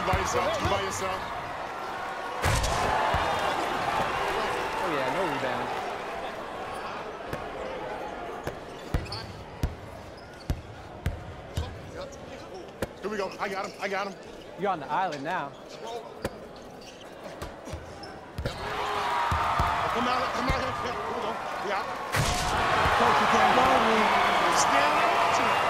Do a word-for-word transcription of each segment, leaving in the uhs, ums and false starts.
by yourself. You by yourself. Oh, yeah, no rebound. Here we go. I got him. I got him. You're on the island now. Come out. Come out here. Here we go. Yeah. Coach, you can't guard me. Stand there watching it.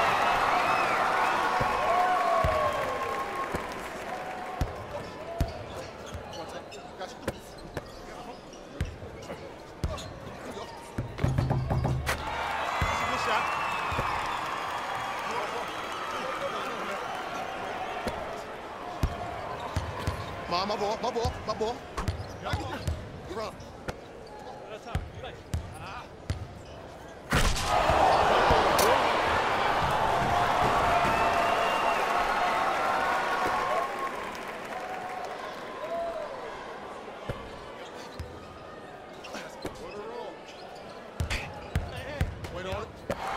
My, my ball, my ball, my ball. Run. Wait on it.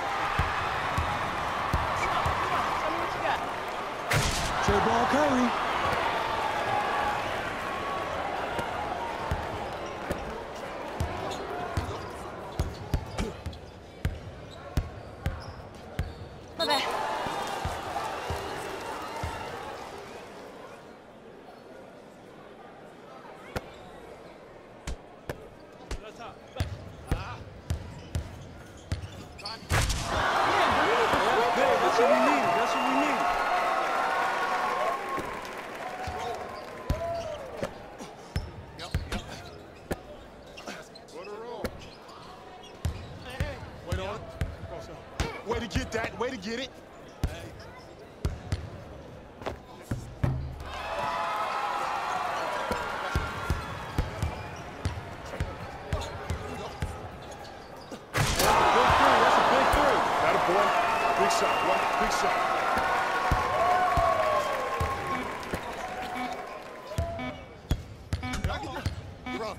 Trey ball Curry. That's what we need. That's what we need. Yep, yep. Wait on it. Way to get that. Way to get it. Big shot, boy. Big shot. Run.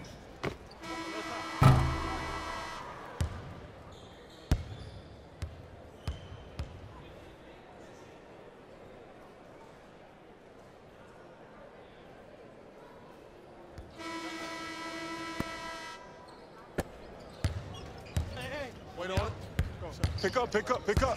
Wait on it. Pick up, pick up, pick up.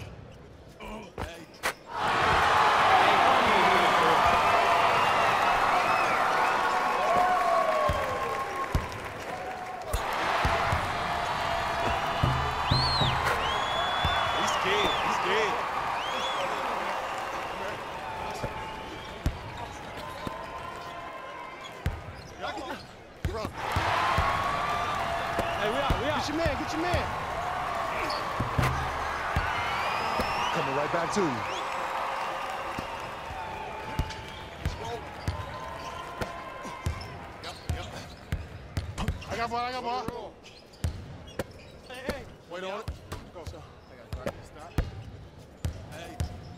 Hey, we out, we out. Get your man, get your man. Coming right back to you. Yep, yep. I got ball, I got ball. Hey, hey. Wait on it. Go. I got it. Stop. Hey.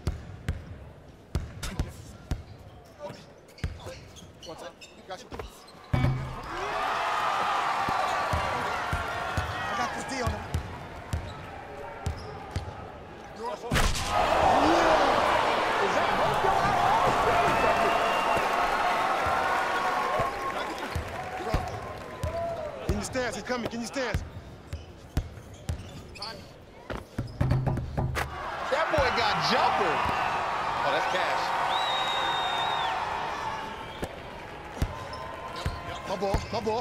What's up? Got you. I got this D on him. Is that both your Get in your stance, he's coming, get in your stance. That boy got jumper. Oh, that's cash. Yep, yep. My ball, my ball.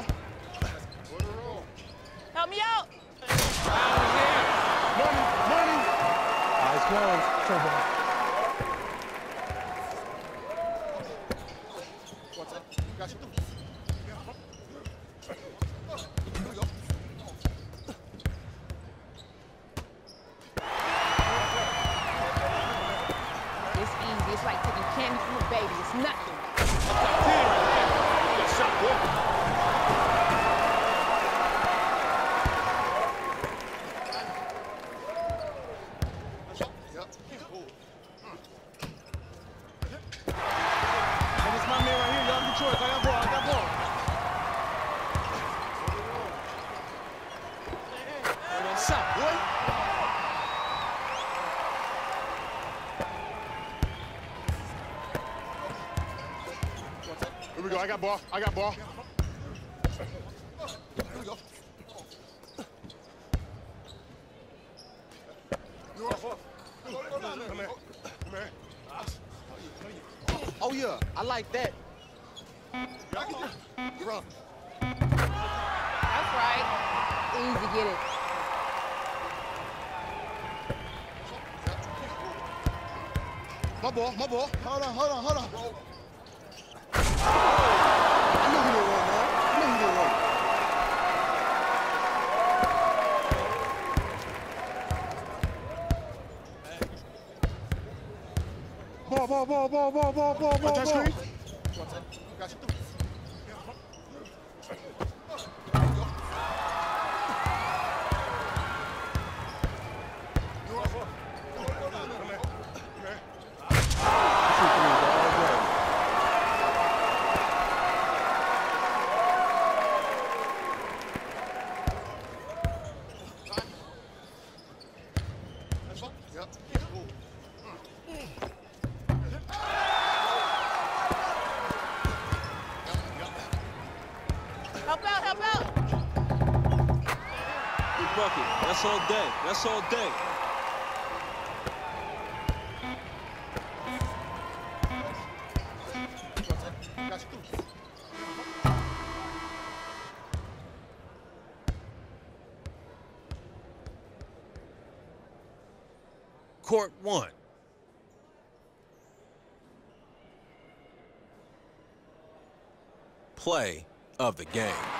Help me out. Money, money. Eyes closed. Trey ball. What's up? Got you. It's easy. It's like taking candy from a baby. It's nothing. Good shot, boy. Yep. And it's my man right here. Y'all get yours. I got ball. I got Here we go. I got ball. I got ball. Here we go. Come here. Come here. Oh, yeah. I like that. Run. That's right. Easy, get it. My ball. My ball. Hold on, hold on, hold on. I knew he didn't run, man. I knew he didn't run. Ball, ball, ball, ball, ball, ball, ball, ball, ball. Got you. Help out, help out. Big bucket. That's all day. That's all day. Court one. Play of the game.